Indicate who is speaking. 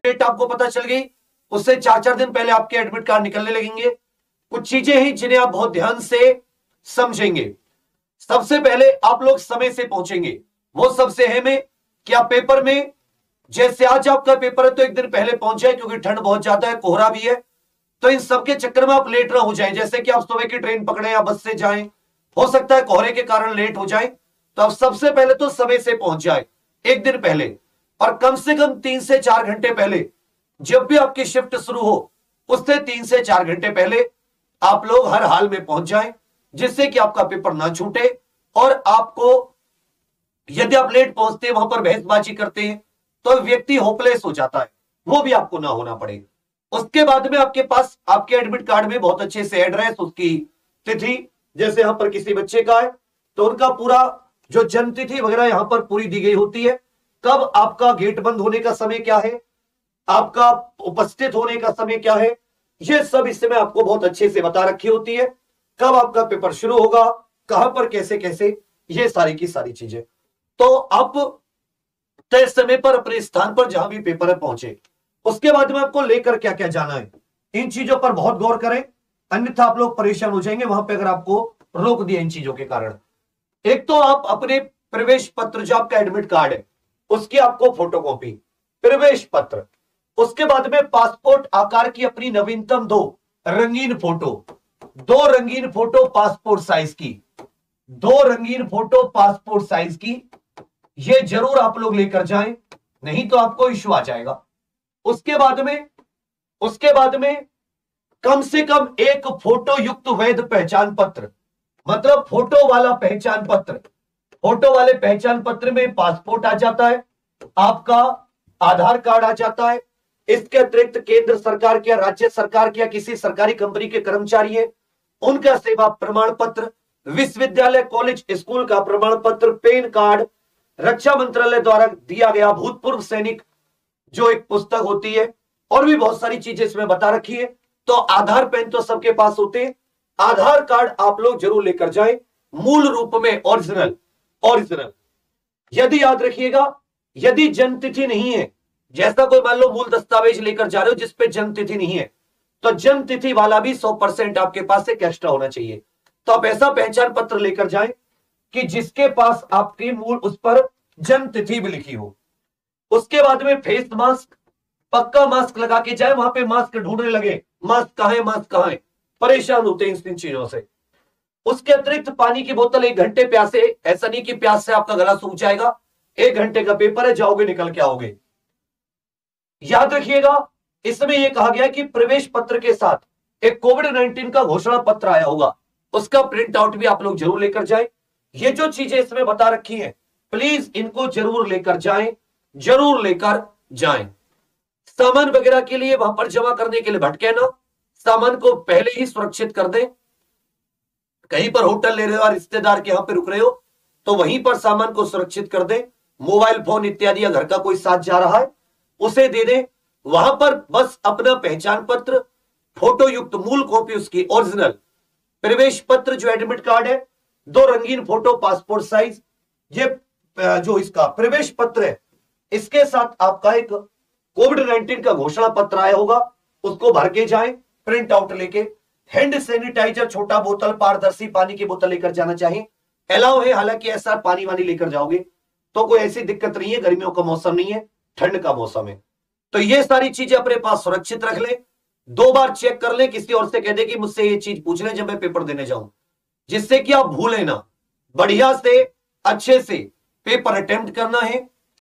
Speaker 1: Date आपको पता चल गई, उससे 4-4 दिन पहले आपके एडमिट कार्ड निकलने लगेंगे। कुछ चीजें हैं जिन्हें आप बहुत ध्यान से समझेंगे। सबसे पहले आप लोग समय से पहुंचेंगे। वो सबसे अहम है कि आप पेपर में, जैसे आज आपका पेपर है तो एक दिन पहले पहुंच जाए, क्योंकि ठंड बहुत ज्यादा है, कोहरा भी है, तो इन सबके चक्कर में आप लेट ना हो जाएं। जैसे कि आप सुबह की ट्रेन पकड़े या बस से जाएं, हो सकता है कोहरे के कारण लेट हो जाए, तो आप सबसे पहले तो समय से पहुंच जाए एक दिन पहले, और कम से कम 3 से 4 घंटे पहले, जब भी आपकी शिफ्ट शुरू हो उससे 3 से 4 घंटे पहले आप लोग हर हाल में पहुंच जाएं, जिससे कि आपका पेपर ना छूटे। और आपको, यदि आप लेट पहुंचते हैं, वहां पर बहसबाजी करते हैं, तो व्यक्ति होपलेस हो जाता है, वो भी आपको ना होना पड़े। उसके बाद में आपके पास आपके एडमिट कार्ड में बहुत अच्छे से एड्रेस, उसकी तिथि, जैसे यहां पर किसी बच्चे का है तो उनका पूरा जो जन्म तिथि वगैरह यहां पर पूरी दी गई होती है। कब आपका गेट बंद होने का समय क्या है, आपका उपस्थित होने का समय क्या है, यह सब इस समय आपको बहुत अच्छे से बता रखी होती है। कब आपका पेपर शुरू होगा, कहां पर कैसे कैसे, ये सारी की सारी चीजें। तो आप तय समय पर अपने स्थान पर जहां भी पेपर है पहुंचे। उसके बाद में आपको लेकर क्या क्या जाना है, इन चीजों पर बहुत गौर करें, अन्यथा आप लोग परेशान हो जाएंगे वहां पे अगर आपको रोक दिया इन चीजों के कारण। एक तो आप अपने प्रवेश पत्र, जो आपका एडमिट कार्ड है उसकी आपको फोटोकॉपी, प्रवेश पत्र, उसके बाद में पासपोर्ट आकार की अपनी नवीनतम 2 रंगीन फोटो, 2 रंगीन फोटो पासपोर्ट साइज की, 2 रंगीन फोटो पासपोर्ट साइज की, ये जरूर आप लोग लेकर जाएं, नहीं तो आपको इश्यू आ जाएगा। उसके बाद में कम से कम एक फोटो युक्त वैध पहचान पत्र, मतलब फोटो वाला पहचान पत्र। फोटो वाले पहचान पत्र में पासपोर्ट आ जाता है, आपका आधार कार्ड आ जाता है, इसके अतिरिक्त केंद्र सरकार के या राज्य सरकार के या किसी सरकारी कंपनी के कर्मचारी है उनका सेवा प्रमाण पत्र, विश्वविद्यालय कॉलेज स्कूल का प्रमाण पत्र, पैन कार्ड, रक्षा मंत्रालय द्वारा दिया गया भूतपूर्व सैनिक जो एक पुस्तक होती है, और भी बहुत सारी चीजें इसमें बता रखी है। तो आधार, पैन तो सबके पास होते हैं, आधार कार्ड आप लोग जरूर लेकर जाएं, मूल रूप में ओरिजिनल। यदि याद रखिएगा, यदि जन्म तिथि नहीं है, जैसा कोई मान लो मूल दस्तावेज लेकर जा रहे हो जिसपे जन्म तिथि नहीं है, तो जन्म तिथि वाला भी 100% आपके पास एक एक्स्ट्रा होना चाहिए। तो आप ऐसा पहचान पत्र लेकर जाएं कि जिसके पास आपकी मूल, उस पर जन्म तिथि भी लिखी हो। उसके बाद में फेस मास्क, पक्का मास्क लगा के जाए, वहां पे मास्क ढूंढने लगे मास्क कहां है, परेशान होते हैं इन चीजों से। उसके अतिरिक्त पानी की बोतल, 1 घंटे प्यासे, ऐसा नहीं कि प्यास से आपका गला सूख जाएगा, 1 घंटे का पेपर है, जाओगे निकल के आओगे। याद रखिएगा, इसमें यह कहा गया कि प्रवेश पत्र के साथ एक कोविड-19 का घोषणा पत्र आया होगा, उसका प्रिंट आउट भी आप लोग जरूर लेकर जाएं। ये जो चीजें इसमें बता रखी हैं, प्लीज इनको जरूर लेकर जाएं। सामान वगैरह के लिए वहां पर जमा करने के लिए भटके ना, सामान को पहले ही सुरक्षित कर दें। कहीं पर होटल ले रहे हो और रिश्तेदार के यहां पे रुक रहे हो तो वहीं पर सामान को सुरक्षित कर दें। मोबाइल फोन इत्यादि या घर का कोई साथ जा रहा है उसे दे दें। वहां पर बस अपना पहचान पत्र, फोटो युक्त मूल कॉपी उसकी ओरिजिनल, प्रवेश पत्र जो एडमिट कार्ड है, 2 रंगीन फोटो पासपोर्ट साइज, ये जो इसका प्रवेश पत्र है, इसके साथ आपका एक कोविड-19 का घोषणा पत्र आया होगा, उसको भर के जाएं प्रिंट आउट लेके। हैंड सैनिटाइजर, छोटा बोतल, पारदर्शी पानी की बोतल लेकर जाना चाहिए, अलाउ है। हालांकि ऐसा पानी वानी लेकर जाओगे तो कोई ऐसी दिक्कत नहीं है, गर्मियों का मौसम नहीं है, ठंड का मौसम है। तो ये सारी चीजें अपने पास सुरक्षित रख ले, 2 बार चेक कर ले, किसी और से कह दे कि मुझसे ये चीज पूछ ले जब मैं पेपर देने जाऊं, जिससे कि आप भूलें ना। बढ़िया से अच्छे से पेपर अटेम्प्ट करना है,